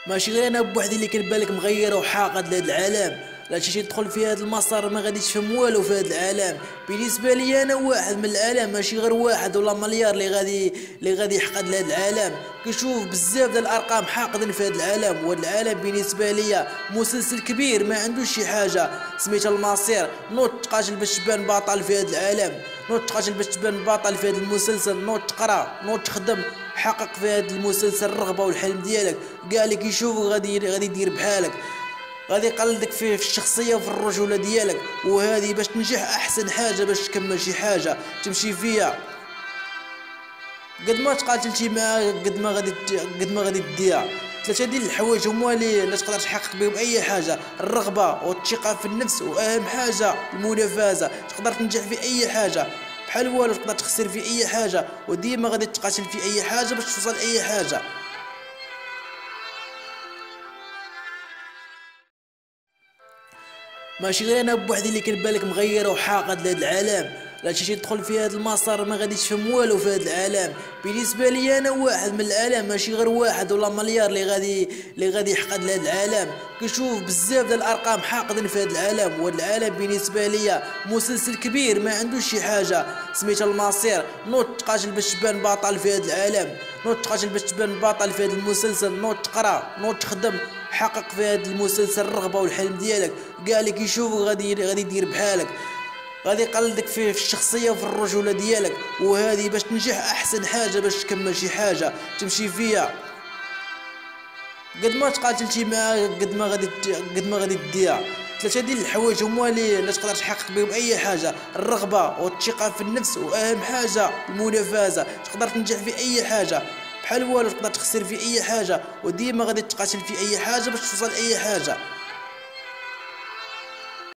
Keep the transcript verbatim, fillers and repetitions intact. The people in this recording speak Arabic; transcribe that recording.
ماشي غير انا بوحدي اللي كان بالك مغير وحاقد لهذا العالم. لا شي تدخل في هذا المسار ما غاديش تفهم والو في هذا العالم. بالنسبه لي انا واحد من العالم، ماشي غير واحد ولا مليار اللي غادي اللي غادي يحقد لهذا العالم. كنشوف بزاف ديال الارقام حاقدين في هذا العالم، وهذا العالم بالنسبه لي مسلسل كبير ما عندوش شي حاجه سميتها المصير. نوض تقاتل باش تبان بطل في هذا العالم، نوض تقاتل باش تبان بطل في هذا المسلسل، نوض تقرا، نوض تخدم، حقق في هذا المسلسل الرغبه والحلم ديالك. كاع اللي كيشوفك غادي غادي يدير بحالك، غادي يقلدك في في الشخصيه وفي الرجوله ديالك. وهذه باش تنجح احسن حاجه باش تكمل شي حاجه تمشي فيها. قد ما تقاتلتي معاه قد ما غادي قد ما غادي ديها. ثلاثه ديال الحوايج هما اللي لا تقدر تحقق بهم اي حاجه: الرغبه والثقه في النفس، واهم حاجه المنافسه. تقدر تنجح في اي حاجه بحال والو، تقدر تخسر في اي حاجه، وديما غادي تقاتل في اي حاجه باش توصل اي حاجه. ماشي غير انا بوحدي اللي كان بالك مغير وحاقد لهذا العالم. لا شي تدخل في هذا المسار ما غاديش تفهم والو في هذا العالم. بالنسبه لي انا واحد من العالم، ماشي غير واحد ولا مليار اللي غادي اللي غادي يحقد لهذا العالم. كنشوف بزاف ديال الارقام حاقدين في هذا العالم، وهذا العالم بالنسبه لي مسلسل كبير ما عندوش شي حاجه سميتها المصير. نوض تقاتل باش تبان بطل في هذا العالم، نوض تقاتل باش تبان بطل في هذا المسلسل، نوض تقرا، نوض تخدم، حقق في هذا المسلسل الرغبه والحلم ديالك. كاع اللي كيشوفك غادي غادي يدير بحالك، غادي يقلدك في في الشخصيه وفي الرجوله ديالك. وهذه باش تنجح احسن حاجه باش تكمل شي حاجه تمشي فيها. قد ما تقاتلتي معاه قد ما غادي قد ما غادي ديها. ثلاثه ديال الحوايج هما اللي لا تقدر تحقق بهم اي حاجه: الرغبه والثقه في النفس، واهم حاجه المنافسه. تقدر تنجح في اي حاجه بحال والو، تقدر تخسر في اي حاجه، وديما غادي تقاتل في اي حاجه باش توصل اي حاجه.